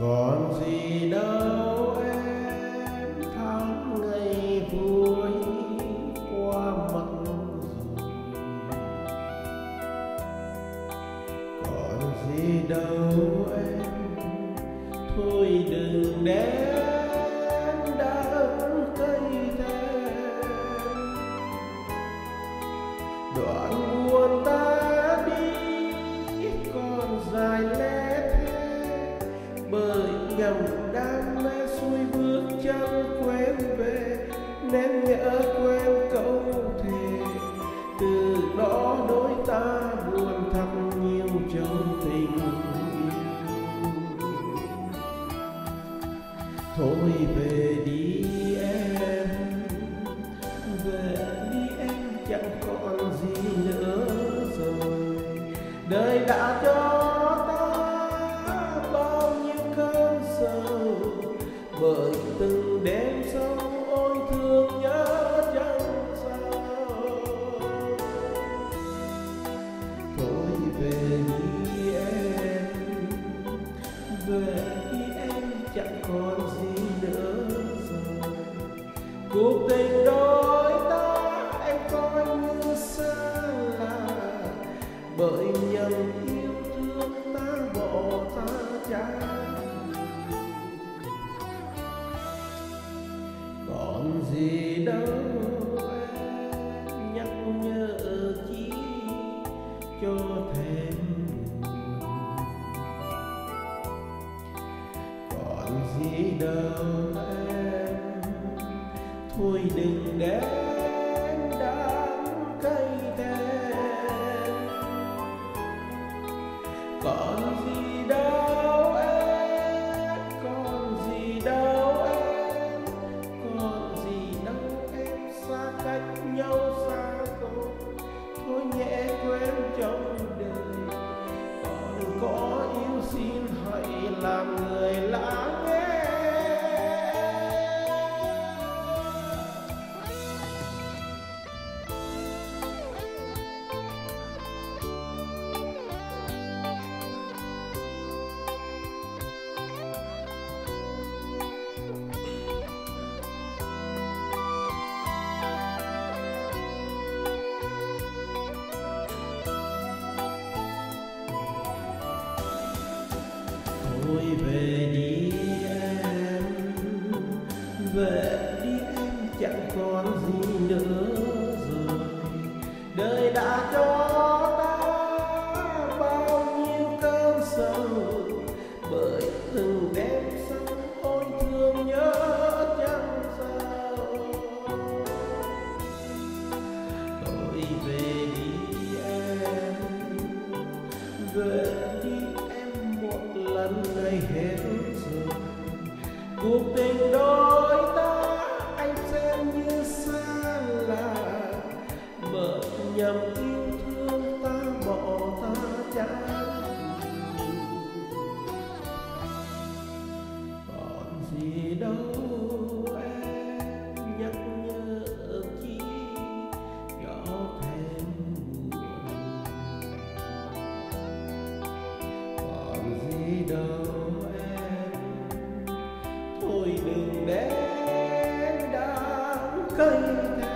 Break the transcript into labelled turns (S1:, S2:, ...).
S1: Còn gì đâu em, tháng ngày vui qua mất rồi. Còn gì đâu em, thôi đừng đến đắng cây thề. Đoạn buồn ta đi còn dài lê thế, bởi nhầm đam mê xuôi bước chân quên về, nên nhớ quên câu thề. Từ đó đôi ta buồn thật nhiều trong tình yêu. Thôi về đi em, về đi em, chẳng còn gì nữa rồi. Đời đã cho ta bao nhiêu cơn sầu, bởi từng đêm sâu ôi thương nhớ chẳng sao. Thôi về đi em, về đi em, chẳng còn gì nữa rồi. Cuộc tình đôi ta em coi như xa lạ, bởi nhầm yêu thương ta bỏ ta trái. Còn gì đâu em, nhắc nhở chi cho thêm buồn. Còn gì đâu em, thôi đừng đến đắng cây thề. Còn gì đâu em, còn gì đâu em, còn gì đâu em, xa cách nhau xa rồi. Thôi nhẹ quên trong đời, còn có yêu xin hãy làm người lắng nghe. Thôi về đi em, về đi em, chẳng còn gì nữa rồi. Đời đã cho ta bao nhiêu cơn sầu, bởi từng đêm sâu ôi thương nhớ chẳng sao. Thôi về đi em, về đi em, một lần này hết rồi. Cuộc tình đôi ta anh xem như xa lạ, bởi nhầm yêu thương ta bỏ ta trái. Còn gì đâu em, nhắc nhở chi cho thêm buồn. Còn gì đâu em, thôi đừng đến đắng cây thề.